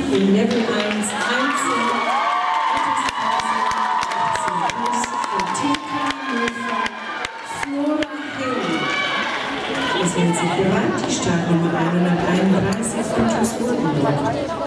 im Level 1 Einzel 2018 von TK Hannover Flora Hill. Es hält sich bereit, die Startnummer 131 von TuS Oldenburg.